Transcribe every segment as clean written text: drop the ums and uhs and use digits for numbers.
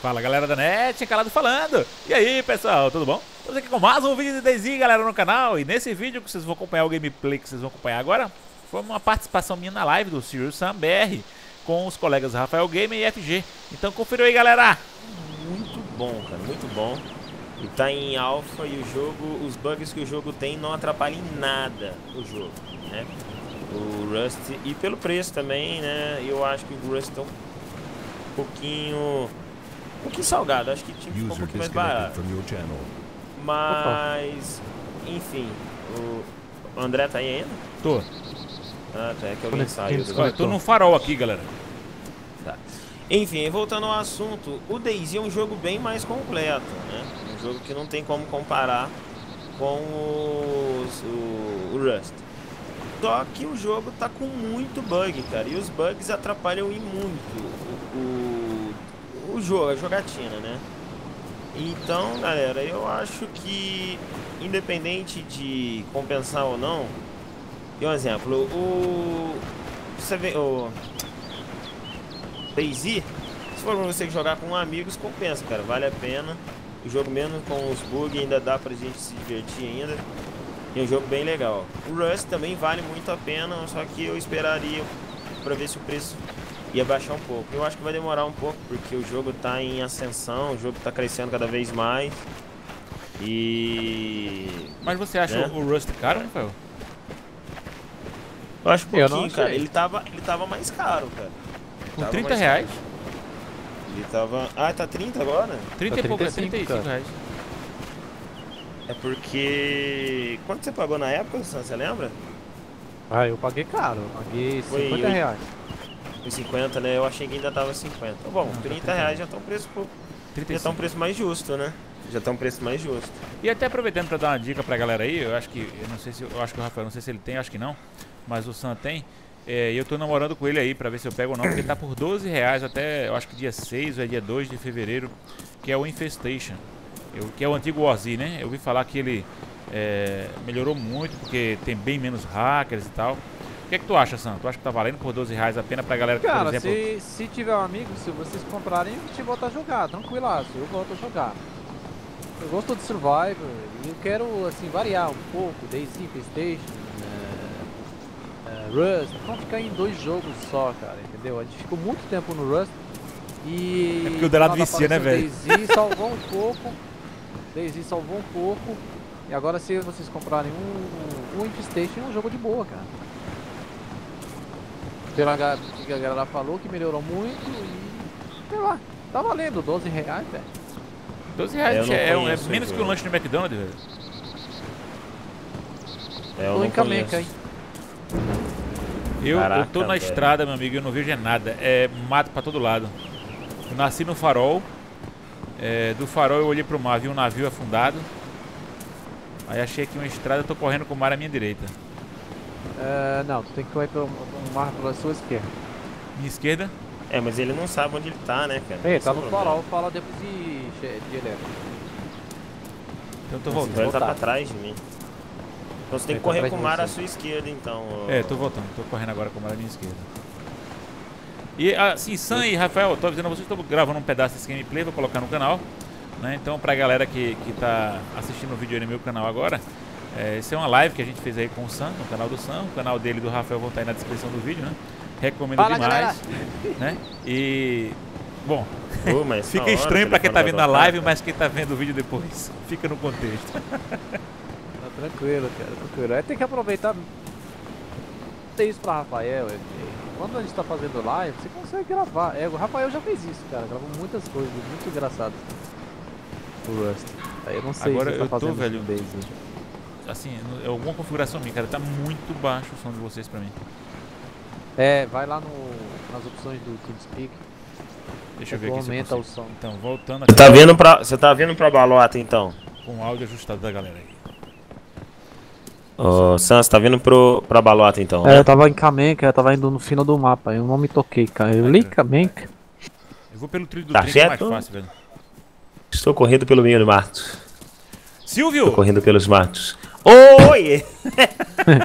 Fala galera da net, Calado falando. E aí pessoal, tudo bom? Estamos aqui com mais um vídeo de DayZ, galera, no canal. E nesse vídeo que vocês vão acompanhar, o gameplay que vocês vão acompanhar agora, foi uma participação minha na live do Serious Sam BR com os colegas Rafael Gamer e FG. Então conferiu aí, galera. Muito bom, cara, muito bom. E tá em alpha e o jogo, os bugs que o jogo tem não atrapalham em nada o jogo, né? O Rust, e pelo preço também, né? Eu acho que o Rust é um pouquinho salgado, acho que tinha que ficar um pouquinho mais barato. Mas, enfim, o André tá aí ainda? Tô. Ah, tá, é que alguém saiu. Olha, tô no farol aqui, galera. Tá. Enfim, voltando ao assunto, o DayZ é um jogo bem mais completo, né? Um jogo que não tem como comparar com o Rust. Só que o jogo tá com muito bug, cara, e os bugs atrapalham em muito o jogo, a jogatina, né? Então, galera, eu acho que, independente de compensar ou não, e um exemplo, você vê, o DayZ, se for pra você jogar com amigos, compensa, cara, vale a pena. O jogo mesmo com os bugs ainda dá pra gente se divertir ainda. E é um jogo bem legal. O Rust também vale muito a pena, só que eu esperaria pra ver se o preço ia baixar um pouco. Eu acho que vai demorar um pouco, porque o jogo tá em ascensão, o jogo tá crescendo cada vez mais. Mas você acha, né, o Rust caro, Rafael? Eu acho pouquinho, cara. Ele tava mais caro, cara. Com 30 reais? Ele tava... Ah, tá 30 agora? 30 e pouco, 35 reais. É porque... Quanto você pagou na época, você lembra? Ah, eu paguei caro. Eu paguei 50 reais. Foi 50, né? Eu achei que ainda tava 50. Bom, não, 30 reais já tá um preço... Já tá um preço mais justo, né? Já tá um preço mais justo. E até aproveitando pra dar uma dica pra galera aí, eu acho que... Eu não sei se... Eu acho que o Rafael, não sei se ele tem, acho que não. Mas o Sam tem. E eu tô namorando com ele aí pra ver se eu pego ou não, porque tá por 12 reais até, eu acho que dia 6 ou dia 2 de fevereiro, que é o Infestation. Que é o antigo Warzy, né? Eu ouvi falar que ele melhorou muito, porque tem bem menos hackers e tal. O que é que tu acha, Sam? Tu acha que tá valendo por 12 reais a pena pra galera que, cara, por exemplo... se tiver um amigo, se vocês comprarem, a gente volta a jogar, tranquilaço, eu volto a jogar. Eu gosto de Survivor e eu quero, assim, variar um pouco, DayZ, Infestation, Rust, não ficar em 2 jogos só, cara, entendeu? A gente ficou muito tempo no Rust e... É porque o delado vicia, né, velho? DayZ salvou um pouco, DayZ salvou um pouco, e agora se vocês comprarem um Infestation é um jogo de boa, cara. Pela que a galera falou que melhorou muito e... sei lá, tá valendo 12 reais, velho. 12 reais é menos que um lanche no McDonald's, velho. Tô em Camenca, hein? Eu tô na estrada, meu amigo, eu não vejo nada. É mato pra todo lado. Eu nasci no farol. Do farol eu olhei pro mar, vi um navio afundado. Aí achei aqui uma estrada, tô correndo com o mar à minha direita. Não, tu tem que correr pelo mar pela sua esquerda. Minha esquerda? Mas ele não sabe onde ele tá, né, cara? Tá no farol, fala depois de elétrico. Então eu tô voltando. Ele tá pra trás de mim. Então você tem que correr com o mar à sua esquerda, então. Tô voltando, tô correndo agora com o mar à minha esquerda. E assim, Sam e Rafael, tô avisando vocês, tô gravando um pedaço desse gameplay, vou colocar no canal, né? Então pra galera que tá assistindo o vídeo aí no meu canal agora, essa é uma live que a gente fez aí com o Sam, no canal do Sam, o canal dele e do Rafael vão estar aí na descrição do vídeo, né? Recomendo demais, né? E... Bom, fica estranho pra quem tá vendo a live, mas quem tá vendo o vídeo depois, fica no contexto. Tranquilo, cara, tranquilo. Aí tem que aproveitar. Tem isso pra Rafael. Quando a gente tá fazendo live, você consegue gravar. O Rafael já fez isso, cara. Gravou muitas coisas muito engraçadas. O Rust. Aí eu não sei. Agora se eu tá tô, velho. DayZ. Assim, é alguma configuração minha, cara. Tá muito baixo o som de vocês pra mim. Vai lá nas opções do TeamSpeak. Deixa eu ver aqui aumenta o som. Então, voltando aqui. Você tá vendo pra balota, então? Com o áudio ajustado da galera aí. Ô, Sam, você tá vindo pra balota, então, né? Eu tava em Camenca, eu tava indo no final do mapa, eu não me toquei, cara. Eu li Camenca. Eu vou pelo trilho do trem, que é mais fácil, velho. Estou correndo pelo meio do mato. Silvio! Estou correndo pelos matos. Oi!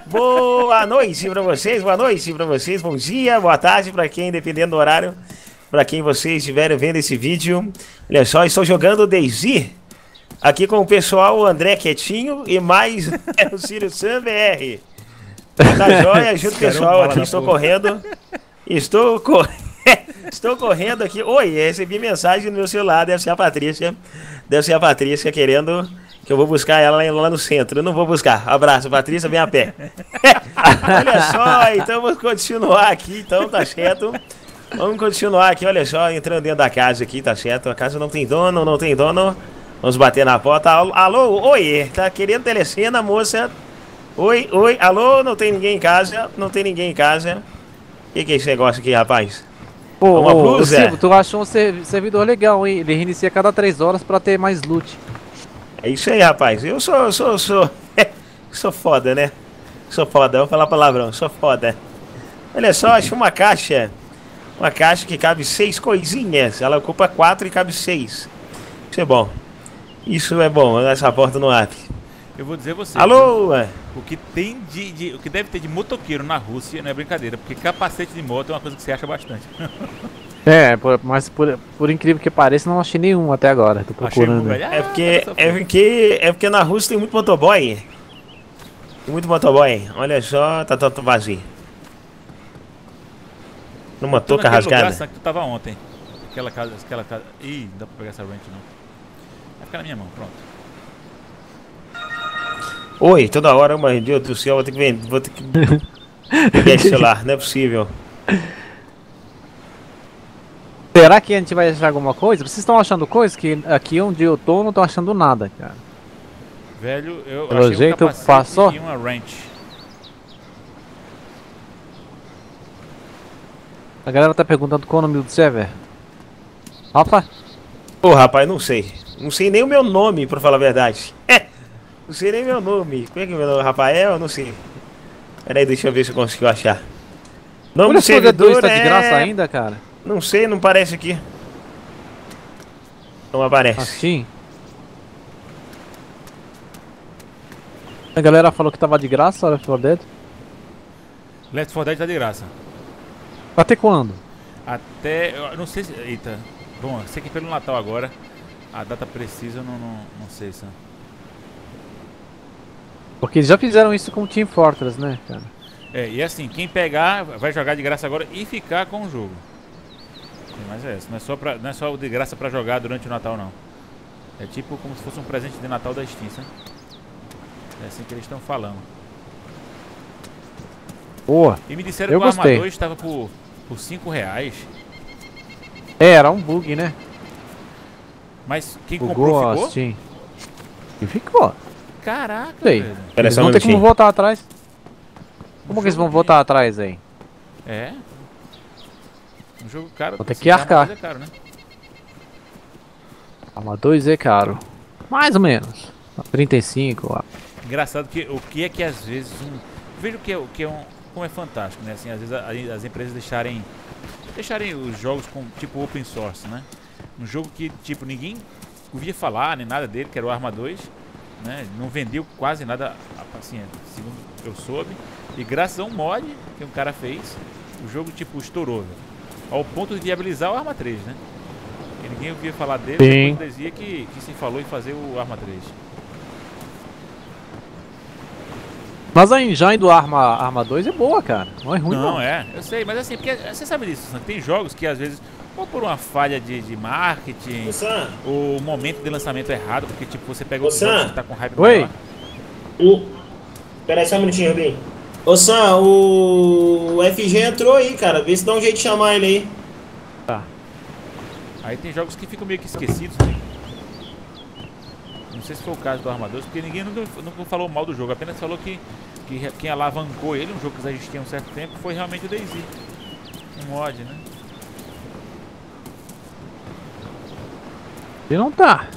Boa noite pra vocês, bom dia, boa tarde pra quem, dependendo do horário, Pra quem vocês estiverem vendo esse vídeo. Olha só, estou jogando o DayZ. Aqui com o pessoal, o André Quietinho e mais o Círio Sam BR. Tá joia, junto pessoal, aqui estou correndo. Estou correndo aqui. Oi, recebi mensagem no meu celular, deve ser a Patrícia. Deve ser a Patrícia querendo que eu vou buscar ela lá no centro. Eu não vou buscar. Abraço, Patrícia, vem a pé. Olha só, então vamos continuar aqui, então, tá certo. Vamos continuar aqui, olha só, entrando dentro da casa aqui, tá certo. A casa não tem dono, não tem dono. Vamos bater na porta. Alô, oi, tá querendo telecena, moça? Oi, alô, não tem ninguém em casa, não tem ninguém em casa. O que é esse negócio aqui, rapaz? Ô, Silvio, tu achou um servidor legal, hein? Ele reinicia a cada 3 horas pra ter mais loot. É isso aí, rapaz. Eu sou foda, né? Sou foda, vou falar palavrão, sou foda. Olha só, achei uma caixa. Uma caixa que cabe 6 coisinhas. Ela ocupa 4 e cabe 6. Isso é bom. Isso é bom, essa porta não abre. Eu vou dizer você. Alô? O que tem o que deve ter de motoqueiro na Rússia não é brincadeira, porque capacete de moto é uma coisa que você acha bastante. Mas por incrível que pareça, não achei nenhum até agora. Tô procurando. É porque na Rússia tem muito motoboy. Tem muito motoboy. Olha só, tá todo vazio. Numa touca rasgada. Que tu tava ontem. Aquela casa. Ih, não dá pra pegar essa wrench não. Vai ficar na minha mão, pronto. Oi, toda hora, meu Deus do céu, vou ter que pegar esse celular, não é possível. Será que a gente vai achar alguma coisa? Vocês estão achando coisa? Que aqui onde eu tô não tô achando nada, cara. Velho, eu pelo achei jeito um capacete passou? E uma wrench. A galera tá perguntando qual é o nome do server. Rafa? Ô, rapaz, não sei. Não sei nem o meu nome, pra falar a verdade. Não sei nem meu nome. Como é que é meu nome? Rafael? Não sei. Pera aí, deixa eu ver se eu consigo achar. Nome do servidor tá de graça ainda, cara? Não sei, não parece aqui. Não aparece. Assim? A galera falou que tava de graça, Left 4 Dead. Left 4 Dead tá de graça. Até quando? Até... Eu não sei se... Eita. Bom, sei que pelo Natal agora. A data precisa eu não sei, Sam. Porque eles já fizeram isso com o Team Fortress, né, cara? E assim, quem pegar vai jogar de graça agora e ficar com o jogo. Mas é isso, não é só de graça pra jogar durante o Natal, não. É tipo como se fosse um presente de Natal da Steam, sabe? É assim que eles estão falando. Boa. E me disseram que o armador estava por R$5. Era um bug, né? Mas quem bugou, comprou ficou? Steam. E ficou. Caraca, velho. Eles vão ter como voltar atrás. Como que eles vão voltar atrás aí? É. Um jogo caro. Vou ter que arcar. É caro, né? Arma 2 é caro. Mais ou menos. 35 lá. Engraçado que o que é que às vezes vejo que é como é fantástico, né? Assim, às vezes as empresas deixarem os jogos com tipo open source, né? Um jogo que tipo ninguém ouvia falar nem nada dele, que era o Arma 2, né? Não vendeu quase nada, assim, segundo eu soube. E graças a um mod que um cara fez, o jogo tipo estourou, velho, ao ponto de viabilizar o Arma 3, né? E ninguém ouvia falar dele, sim. Depois dizia que se falou em fazer o Arma 3. Mas a engine do Arma 2 é boa, cara. Não é ruim, não. Não, eu sei, mas assim, porque você sabe disso, tem jogos que às vezes, ou por uma falha de marketing, ou o momento de lançamento errado, porque tipo, você pega o jogo que tá com hype maior. Pera aí só um minutinho, Rubinho. Ô Sam, o FG entrou aí, cara. Vê se dá um jeito de chamar ele aí. Tá. Aí tem jogos que ficam meio que esquecidos, né? Não sei se foi o caso do Arma 2, porque ninguém nunca falou mal do jogo, apenas falou que quem alavancou ele, um jogo que já existia há um certo tempo, foi realmente o DayZ. Um mod, né? E não tá.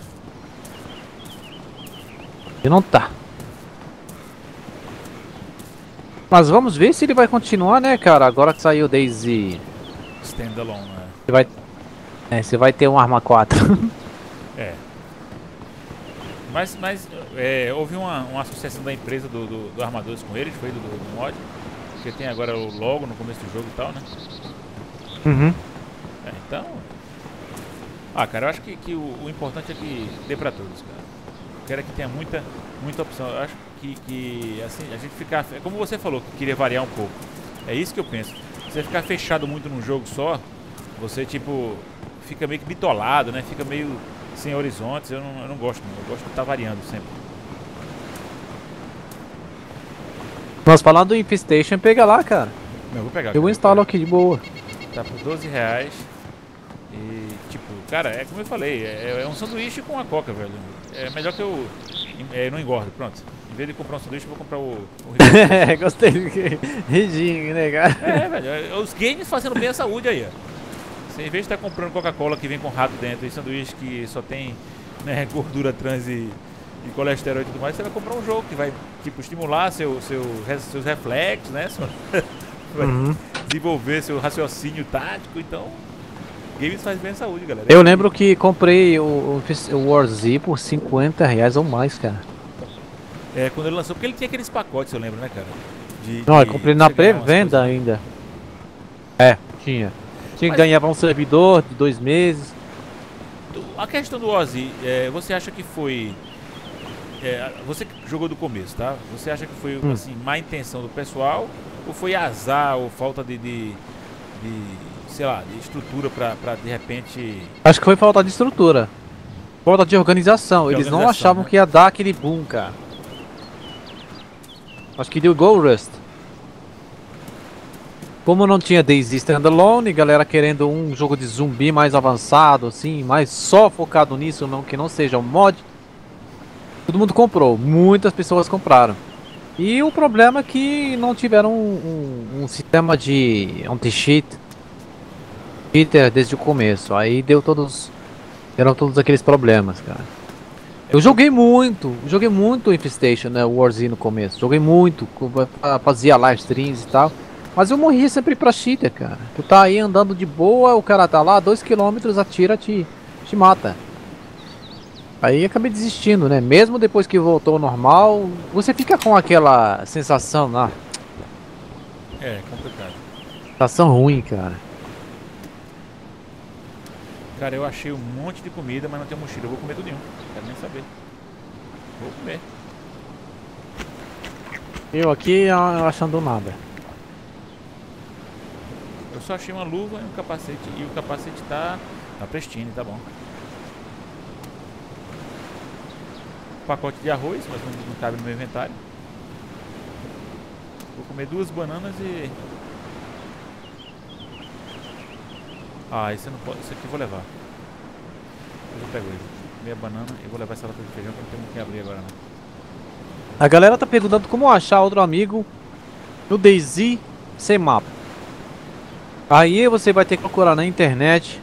Mas vamos ver se ele vai continuar, né, cara? Agora que saiu o DayZ Standalone, né? Você vai ter um Arma 4. É. Mas houve uma associação da empresa do Arma 2 com eles, foi do mod. Porque tem agora o logo no começo do jogo e tal, né? Uhum. Então... Ah, cara, eu acho que o importante é que dê pra todos, cara. Eu quero que tenha muita opção. Eu acho que assim, a gente ficar... É como você falou, que queria variar um pouco. É isso que eu penso. Se você ficar fechado muito num jogo só, você, tipo, fica meio que bitolado, né? Fica meio sem horizontes. Eu não gosto, não. Eu gosto de estar variando sempre. Nós falando do Infestation, pega lá, cara. Eu vou pegar. Eu instalo aqui de boa. Tá por R$12. E, tipo, cara, é como eu falei, é um sanduíche com a coca, velho. É melhor que eu não engordo, pronto. Em vez de comprar um sanduíche, eu vou comprar o É, gostei do Ridinho, né, cara? velho, os games fazendo bem a saúde aí, ó. Você, em vez de estar comprando Coca-Cola que vem com rato dentro e sanduíche que só tem, né, gordura trans e colesterol e tudo mais, você vai comprar um jogo que vai, tipo, estimular seus reflexos, né? Vai desenvolver seu raciocínio tático, então... Games faz bem a saúde, galera. Eu lembro que comprei o War Z por R$50 ou mais, cara. É, quando ele lançou, porque ele tinha aqueles pacotes, eu lembro, né, cara? Não, eu comprei na pré-venda ainda. É, tinha. Tinha que ganhar um servidor de 2 meses. A questão do Ozzy, você acha que foi... você que jogou do começo, tá? Você acha que foi, assim, má intenção do pessoal? Ou foi azar, ou falta de sei lá, de estrutura pra de repente... Acho que foi falta de estrutura. Falta de organização. Eles não achavam, né, que ia dar aquele boom, cara. Acho que deu igual o Rust. Como não tinha DayZ Standalone, galera querendo um jogo de zumbi mais avançado, assim, mais só focado nisso, não, que não seja um mod. Todo mundo comprou, muitas pessoas compraram. E o problema é que não tiveram um sistema de anti-cheat desde o começo. Aí deram todos aqueles problemas, cara. Eu joguei muito Infestation, né, Warzone no começo. Joguei muito, fazia live streams e tal. Mas eu morria sempre pra cheater, cara. Tu tá aí andando de boa, o cara tá lá, 2 km, atira, te mata. Aí acabei desistindo, né? Mesmo depois que voltou ao normal, você fica com aquela sensação lá. É complicado. Sensação ruim, cara. Cara, eu achei um monte de comida, mas não tenho mochila. Eu vou comer tudo nenhum. Quero nem saber. Vou comer. Eu aqui não achando nada. Eu só achei uma luva e um capacete. E o capacete tá pristine, tá bom. Pacote de arroz, mas não cabe no meu inventário. Vou comer 2 bananas e... Ah, esse eu não pode. Esse aqui eu vou levar. Eu pego ele. Meia banana e vou levar essa lata de feijão que eu não tenho muito que abrir agora, não. A galera tá perguntando como achar outro amigo no DayZ sem mapa. Aí você vai ter que procurar na internet.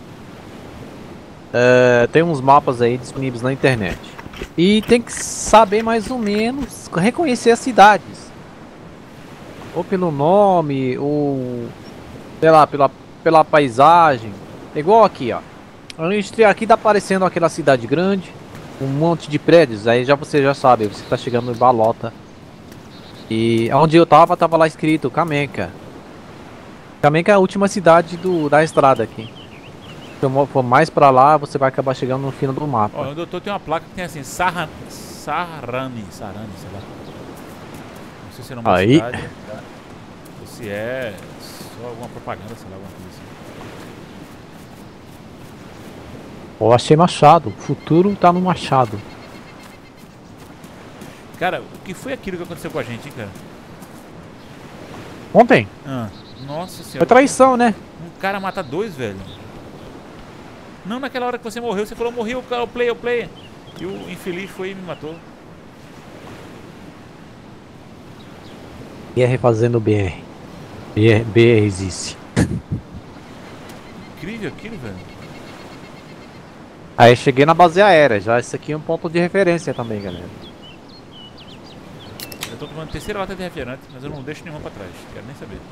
Tem uns mapas aí disponíveis na internet. E tem que saber mais ou menos reconhecer as cidades. Ou pelo nome, ou sei lá, pela paisagem. Igual aqui, ó. Aqui tá aparecendo aquela cidade grande, um monte de prédios. Aí você já sabe, você tá chegando em Balota. E onde eu tava lá escrito Kamenka. Kamenka é a última cidade da estrada aqui. Se eu for mais pra lá, você vai acabar chegando no final do mapa. Ó, onde eu tô tem uma placa que tem assim, Sarani, sei lá. Não sei se é nome da cidade, ou se é só alguma propaganda, sei lá, alguma coisa assim. Eu achei Machado, o futuro tá no Machado. Cara, o que foi aquilo que aconteceu com a gente, hein, cara? Ontem? Nossa senhora. Foi traição, né? Um cara mata 2, velho. Não naquela hora que você morreu, você falou, morreu, cara, o player. E o infeliz foi e me matou. Ia refazendo o BR. BR existe. Incrível aquilo, velho. Aí cheguei na base aérea, já isso aqui é um ponto de referência também, galera. Eu tô tomando a 3ª lata de refrigerante, mas eu não deixo nenhuma pra trás, quero nem saber.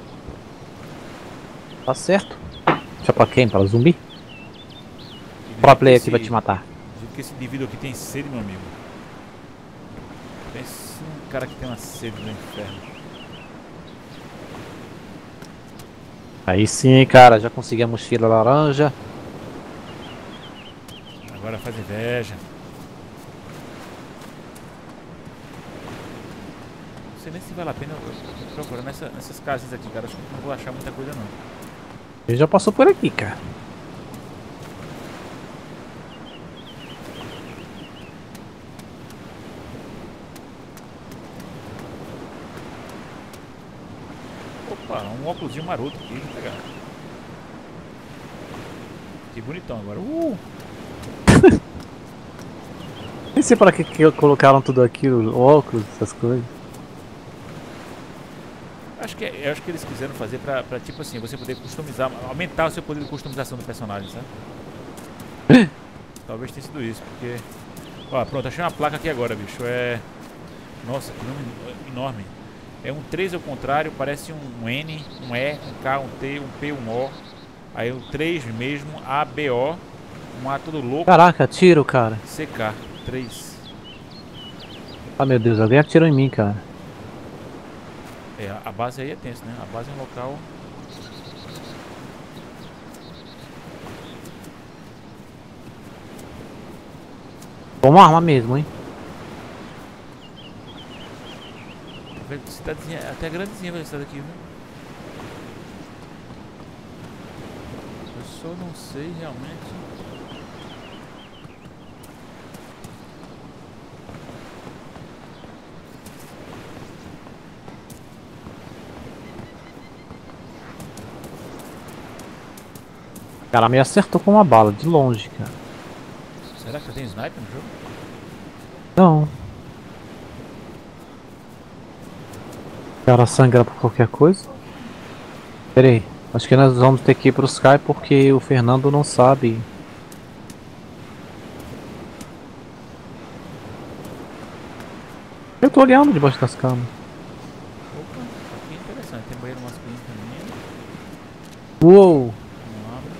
Tá certo. Deixa pra quem? Pra zumbi? Pro player aqui vai te matar. Do que esse indivíduo aqui tem sede, meu amigo. Pensa um cara que tem uma sede no inferno. Aí sim, cara, já consegui a mochila laranja. Agora faz inveja. Não sei nem se vale a pena eu procurar nessas casinhas aqui, cara. Acho que não vou achar muita coisa não. Ele já passou por aqui, cara. Opa, um óculosinho maroto aqui, vou pegar. Que bonitão agora. Nem sei para que colocaram tudo aquilo, óculos, essas coisas. Eu acho que eles quiseram fazer pra tipo assim, você poder customizar, aumentar o seu poder de customização do personagem, sabe? Talvez tenha sido isso, porque... Ó, pronto, achei uma placa aqui agora, bicho. Nossa, que nome enorme. É um 3 ao contrário, parece um N, um E, um K, um T, um P, um O. Aí o 3 mesmo, A, B, O. Um A todo louco. Caraca, tiro, cara. CK, 3. Ah, meu Deus, alguém atirou em mim, cara. É, a base aí é tenso, né? A base é um local... Vamos armar mesmo, hein? Cidadezinha, até grandezinha a cidade aqui, viu? Eu só não sei realmente... O cara me acertou com uma bala, de longe, cara. Será que tem sniper no jogo? Não. O cara sangra por qualquer coisa. Pera aí, acho que nós vamos ter que ir pro Sky porque o Fernando não sabe. Eu tô olhando debaixo das camas. Opa, aqui é interessante. Tem banheiro masculino também. Uou! Não abre.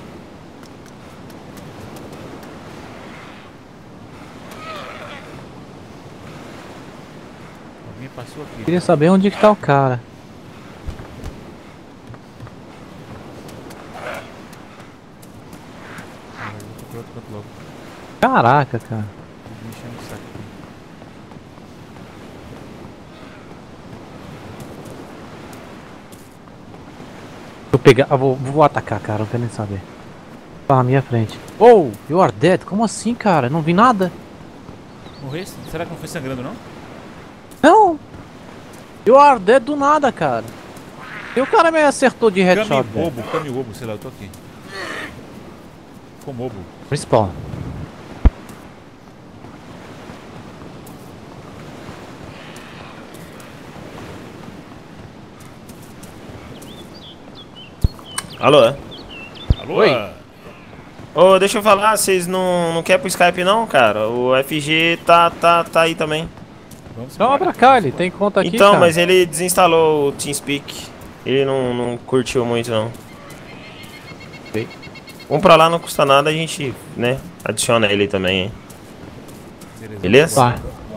Alguém passou aqui. Queria saber onde que tá o cara. Eu vou pro outro canto logo. Caraca, cara. Me enchendo o saco aqui. Vou pegar. Vou atacar, cara, não quero nem saber. Tá na minha frente. Oh, you are dead? Como assim, cara? Não vi nada? Morresse? Será que não foi sangrando, não? Não! You are dead do nada, cara. E o cara me acertou de headshot, velho. Cami bobo, sei lá, eu tô aqui. Ficou bobo. Respawn. Alô? Alô? Oi. Ô, deixa eu falar, vocês não querem pro Skype não, cara? O FG tá aí também. Vamos Calma embora. pra cá, ele tem conta aqui, Então, cara. mas ele desinstalou o TeamSpeak. Ele não curtiu muito, não. Ok. Vamos pra lá, não custa nada, a gente, né, adiciona ele também, hein? Beleza? Tá.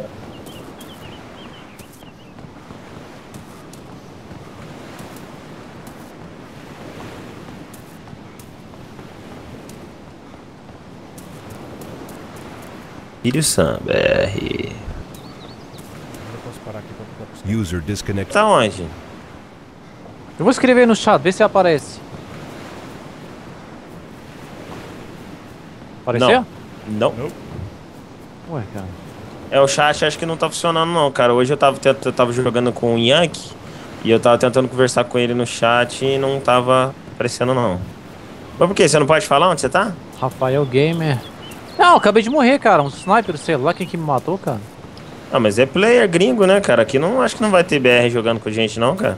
Filho Sam, BR. Eu posso parar aqui pra buscar. User disconnected. Tá onde? Eu vou escrever no chat, vê se aparece. Apareceu? Não. Ué, cara. É, o chat acho que não tá funcionando não, cara. Hoje eu tava jogando com o Yankee e eu tava tentando conversar com ele no chat e não tava aparecendo não. Mas por quê? Você não pode falar onde você tá? Rafael Gamer. Não, acabei de morrer, cara. Um sniper, sei lá quem que me matou, cara. Ah, mas é player gringo, né, cara? Aqui não acho que não vai ter BR jogando com a gente não, cara.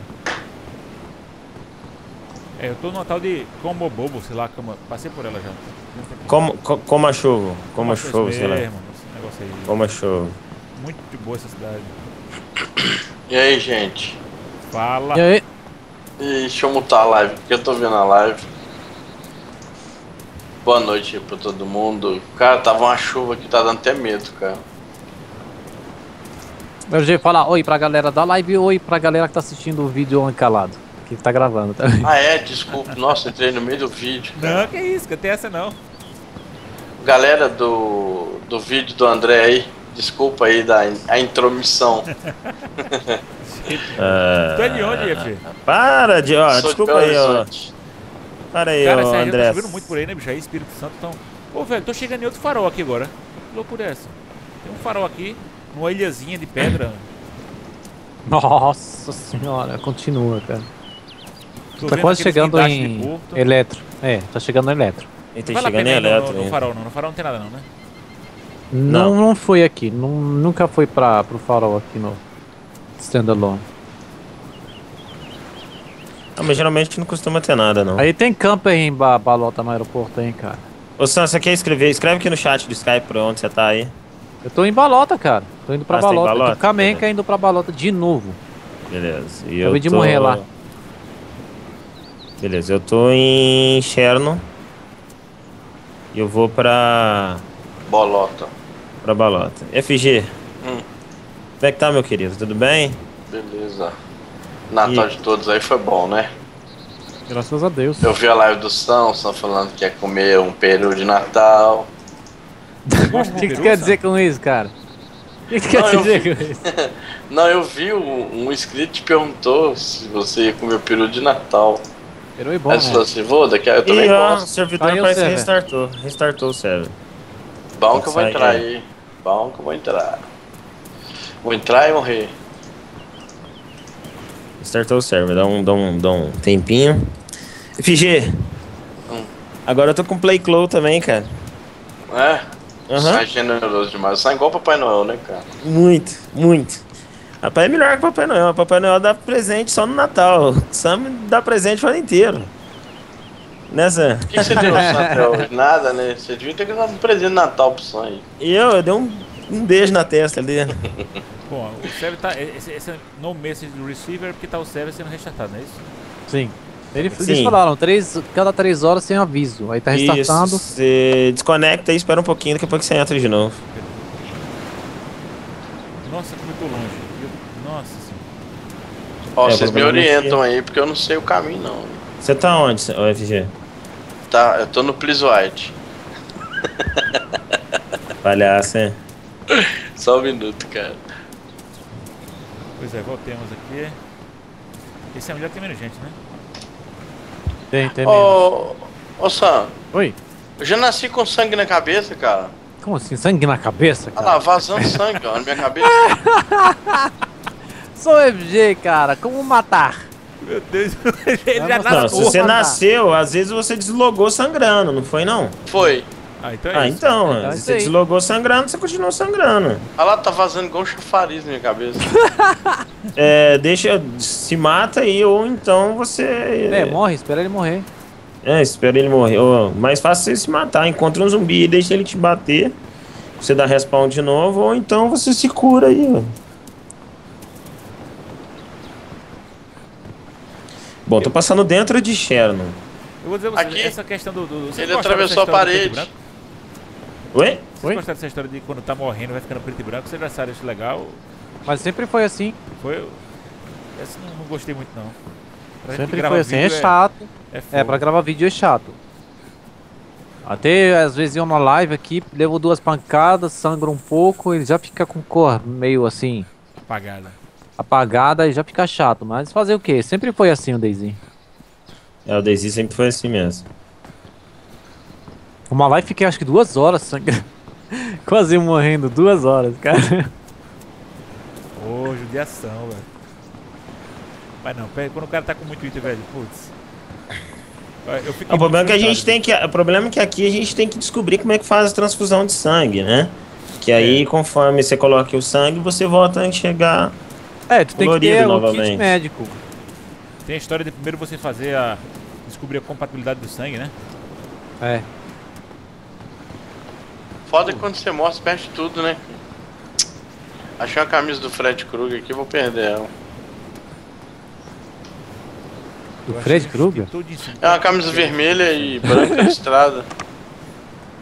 É, eu tô numa tal de Combo Bobo, sei lá, passei por ela já. Como achou? Como achou, sei lá. Esse negócio aí. Como achou? Muito boa essa cidade. E aí, gente? Fala. E aí? E deixa eu mutar a live, porque eu tô vendo a live. Boa noite aí pra todo mundo. Cara, tava uma chuva que tá dando até medo, cara. Eu já ia falar oi pra galera da live e oi pra galera que tá assistindo o vídeo encalado. aqui, tá gravando também. Ah, é? Desculpa. Nossa, entrei no meio do vídeo. Não, que isso, que tem essa não. Galera do vídeo do André aí, desculpa aí a intromissão. Tu é de onde, F? Para de, ó, Sou de desculpa Belo aí, ó. Horizonte. Para aí, Cara, ó, essa região tá André. chovendo muito por aí, né, bicho? Aí, Espírito Santo, então... Pô, velho, tô chegando em outro farol aqui agora. Que loucura é essa? Tem um farol aqui, numa ilhazinha de pedra. Nossa senhora, continua, cara. Tô Tá vendo quase aqueles chegando guindastes de em Porto. Eletro. É, tá chegando no Eletro. Ele tá Vale a chegando pena em ir eletro, no hein? farol, não. No farol não tem nada não, né? Não foi aqui, nunca foi pro farol aqui no Standalone. Ah, mas geralmente não costuma ter nada, não. Aí tem camper em Balota no aeroporto, hein, cara. Ô, Sam, você quer escrever? Escreve aqui no chat do Skype pra onde você tá aí. Eu tô em Balota, cara. Tô indo pra Ah, você tá em Balota. Eu Balota? tô com a Menca indo pra Balota de novo. Beleza. E Acabei de morrer lá. Beleza, eu tô em Cherno. E eu vou pra Bolota. Balota. FG, Hum, como é que tá, meu querido? Tudo bem? beleza. Natal de todos aí foi bom, né? Graças a Deus. Eu vi a live do São falando que ia comer um peru de Natal. O que tu quer dizer com isso, cara? O que tu quer Não, eu dizer vi. com isso? Não, eu vi um inscrito te perguntou se você ia comer peru de Natal. Peru é bom, Aí você falou né? assim, vou, daqui a eu também E ó, o gosto. servidor Aí o parece que server. restartou. Restartou o server. Bom que eu vou Sai, entrar é. aí. Bom que eu vou entrar. Vou entrar e morrer. Restartou o server, dá um tempinho. FG, agora eu tô com Play Clow também, cara. É? Aham. Sai generoso demais. Sai igual o Papai Noel, né, cara? Muito, muito. Rapaz, é melhor que o Papai Noel. O Papai Noel dá presente só no Natal. O Sam dá presente o ano inteiro. Né, Sam? O que você trouxe até hoje? Nada, né? Você devia ter dado um presente de Natal pro Sam aí. E eu dei um beijo na testa dele. Bom, o server tá... Esse no message do receiver é porque tá o server sendo restartado, não é isso? Sim. Eles Sim. falaram, cada 3 horas tem aviso. Aí tá restartando. Isso, você desconecta e espera um pouquinho, daqui a pouco você entra de novo. Nossa, como eu tô longe. Nossa senhora. Ó, É, vocês me provavelmente- orientam aí, porque eu não sei o caminho, não. Você tá onde, ô FG? Tá, eu tô no Please White. Palhaço, hein? Só um minuto, cara. Pois é, voltemos aqui. Esse é onde já tem menos gente, né? Tem mesmo. Ô Sam, Oi? eu já nasci com sangue na cabeça, cara. Como assim? Sangue na cabeça, Olha lá, cara? vazando sangue, ó, na minha cabeça. Sou FG, cara. Como matar? Meu Deus, ele já Não, Não, nasceu. se você Porra, nasceu, às vezes você deslogou sangrando, não foi não? Foi. Ah, então é Ah, isso. então, Então é se isso você aí. deslogou sangrando, você continua sangrando. Olha lá, tá vazando igual um chafariz na minha cabeça. É, se mata aí, ou então você... Morre, espera ele morrer. Espera ele morrer. Ou, mais fácil você se matar, encontra um zumbi e deixa ele te bater. Você dá respawn de novo, ou então você se cura aí, ó. Bom, tô passando dentro de Cherno. Eu vou dizer pra Aqui, vocês, essa questão do... vocês ele gostaram atravessou dessa a história do preto e parede. branco? Oi? Vocês Oi? gostaram dessa história de quando tá morrendo vai ficando preto e branco? Vocês acharam isso legal? Mas sempre foi assim. Foi... Essa não gostei muito, não. Pra gente Sempre gravar foi assim. É vídeo chato. É, É, pra gravar vídeo é chato. Até às vezes eu na live aqui, levo 2 pancadas, sangra um pouco, ele já fica com cor meio assim, apagada. apagada e já fica chato. Mas fazer o quê? Sempre foi assim o DayZ. O DayZ sempre foi assim mesmo. Uma live fiquei acho que 2 horas sangrando. Quase morrendo, 2 horas, cara. Ô, judiação, velho. Mas não, quando o cara tá com muito item, velho, putz. Eu fiquei O problema é que a muito gente tem que. O problema é que aqui a gente tem que descobrir como é que faz a transfusão de sangue, né? Que aí, conforme você coloca o sangue, você volta a enxergar. É, tu tem que Colorido ter o novamente. kit médico. Tem a história de primeiro você fazer descobrir a compatibilidade do sangue, né? É. Foda que quando você morre, você perde tudo, né? Achei uma camisa do Fred Krueger aqui, vou perder ela. Do Fred Krueger? É uma camisa vermelha e branca listrada.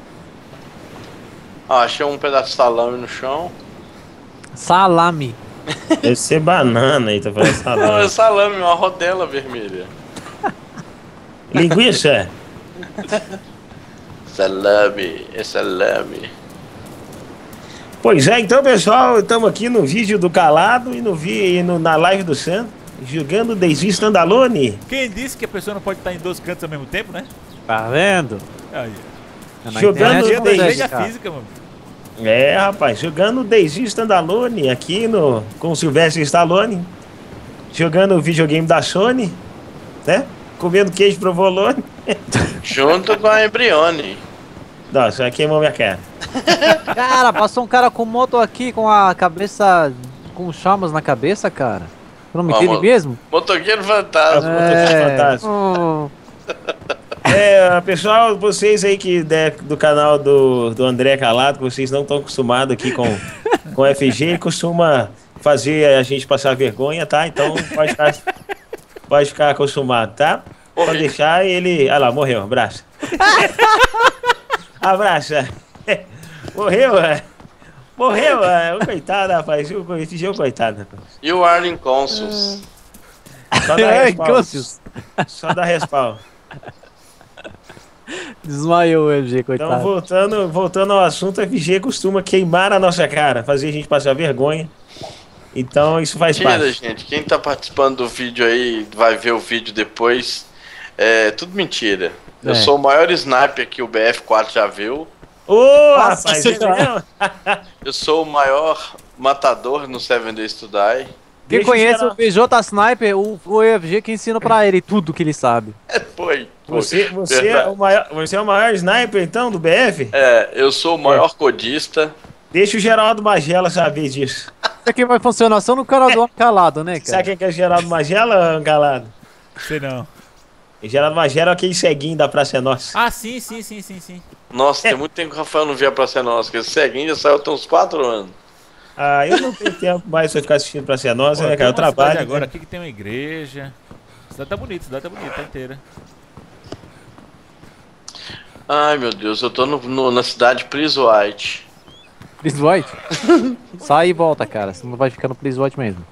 Ah, achei um pedaço de salame no chão. Salame. Deve ser banana aí, tá falando Não, é salame. salame, uma rodela vermelha. Linguiça. Salame, é salame. Pois é, então, pessoal, estamos aqui no vídeo do Calado e na live do Sam, jogando DayZ Standalone. Quem disse que a pessoa não pode estar em 2 cantos ao mesmo tempo, né? Tá vendo? Aí. Na Jogando internet não DayZ, consegue, Lei da cara. física, mano. É, rapaz, jogando DayZ Standalone aqui com o Sylvester Stallone, jogando o videogame da Sony, né? Comendo queijo provolone. Junto com a Embrione. Nossa, queimou minha cara. Cara, passou um cara com moto aqui com a cabeça com chamas na cabeça, cara. O nome dele Vamos. mesmo? Motoqueiro fantasma. Fantástico. Hum, Pessoal, vocês aí do canal do André Calado, que vocês não estão acostumados aqui com FG, ele costuma fazer a gente passar vergonha, tá? Então pode ficar acostumado, tá? Pode deixar ele... Olha lá, morreu, abraça. Abraça. Morreu, morreu, coitado, rapaz. Esse jogo, coitado, rapaz. E o Arlen Consuls. Só dá respawn. Cassius. Só dá respawn. Desmaiou o MG, coitado. Então, voltando ao assunto, a FG costuma queimar a nossa cara, fazer a gente passar vergonha. Então, isso faz Mentira, parte. gente. Quem tá participando do vídeo aí, vai ver o vídeo depois. É tudo mentira. Eu sou o maior sniper que o BF4 já viu. Ô, Nossa rapaz, Senhora. Eu sou o maior matador no 7 Days to Die. Quem Deixa conhece geral- o VJ Sniper, o EFG que ensina pra ele tudo que ele sabe. Foi. Você é Verdade. o maior sniper, então, do BF? Eu sou o maior codista. Deixa o Geraldo Magela saber disso. Isso aqui vai funcionar só no canal do Homem Calado, né, cara? Sabe quem que é o Geraldo Magela, Calado? Sei não. O Geraldo Magela é aquele ceguinho da Praça é Nossa. Ah, sim. Nossa, tem muito tempo que o Rafael não via pra ser nossa. Que esse ceguinho já saiu tem uns 4 anos. Ah, eu não tenho tempo mais pra ficar assistindo Praça é Nossa, Pô, né, tem cara? Eu uma cidade trabalho. agora né? aqui que tem uma igreja. A cidade tá bonita, tá inteira. Ai, meu Deus, eu tô na cidade Pris White. Please White? Sai e volta, cara. Você não vai ficar no Please White mesmo.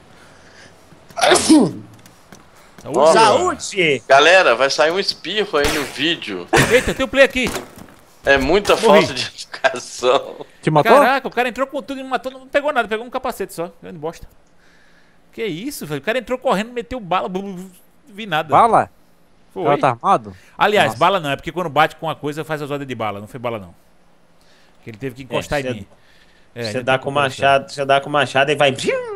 Nossa. Saúde! Galera, vai sair um espirro aí no vídeo. Eita, tem um play aqui. É muita Morri. falta de educação. Te matou? Caraca, o cara entrou com tudo e não matou, não pegou nada, pegou um capacete só. Grande bosta. Que isso, velho? O cara entrou correndo, meteu bala, vi nada. Bala? O Foi. cara tá armado? Aliás, Nossa. bala não, é porque quando bate com uma coisa faz as ordens de bala, não foi bala não. Que ele teve que encostar É, em mim. Você dá com o machado e vai.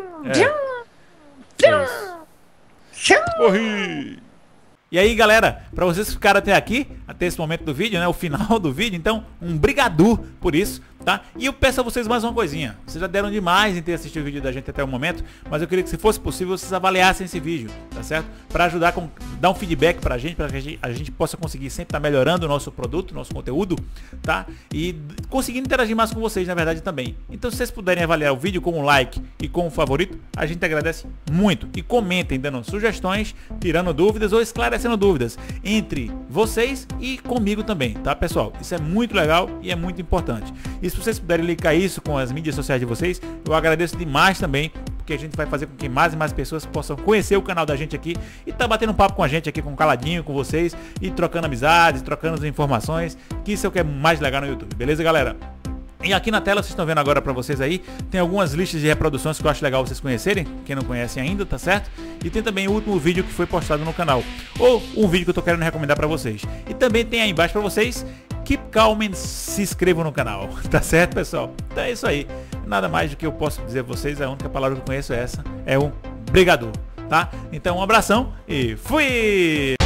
Morri! E aí, galera, pra vocês que ficaram até aqui, até esse momento do vídeo, né, o final do vídeo, então, um brigadu por isso, tá? E eu peço a vocês mais uma coisinha. Vocês já deram demais em ter assistido o vídeo da gente até o momento, mas eu queria que, se fosse possível, vocês avaliassem esse vídeo, tá certo? Pra ajudar, dar um feedback pra gente, pra que a gente possa conseguir sempre estar melhorando o nosso produto, nosso conteúdo, tá? E conseguindo interagir mais com vocês, na verdade, também. Então, se vocês puderem avaliar o vídeo com um like e com um favorito, a gente agradece muito. E comentem, dando sugestões, tirando dúvidas ou esclarecendo dúvidas entre vocês e comigo também, tá, pessoal? Isso é muito legal e é muito importante. E se vocês puderem linkar isso com as mídias sociais de vocês, eu agradeço demais também, porque a gente vai fazer com que mais e mais pessoas possam conhecer o canal da gente aqui e tá batendo um papo com a gente aqui, com o Caladinho, com vocês, e trocando amizades, trocando informações, que isso é o que é mais legal no YouTube, beleza, galera? E aqui na tela, vocês estão vendo agora pra vocês aí, tem algumas listas de reproduções que eu acho legal vocês conhecerem, quem não conhece ainda, tá certo? E tem também o último vídeo que foi postado no canal, ou um vídeo que eu tô querendo recomendar pra vocês. E também tem aí embaixo pra vocês, keep calm and se inscrevam no canal, tá certo, pessoal? Então é isso aí, nada mais do que eu posso dizer pra vocês, a única palavra que eu conheço é essa, é um brigador, tá? Então um abração e fui!